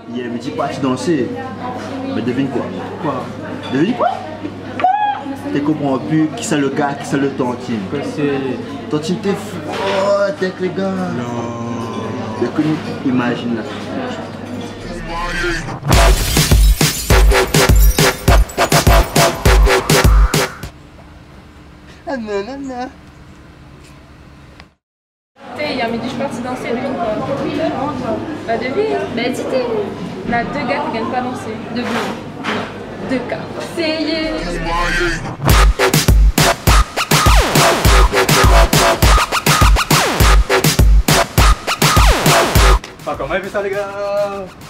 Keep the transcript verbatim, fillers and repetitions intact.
il me dit parti danser. Mais devine quoi? Quoi? Devine quoi? Tu comprends plus qui c'est le gars, qui c'est le tantine. C'est... Tantine t'es fou. Oh, t'es les gars. Non. Donc imagine là. Ah non, non, non. Il y a un midi, je suis partie danser, devine quoi? Bah devine, bah dis t'es. Là, deux gars qui viennent pas danser. Devine. Non. Deux gars. C'est yeah. Pas comment il fait ça les gars?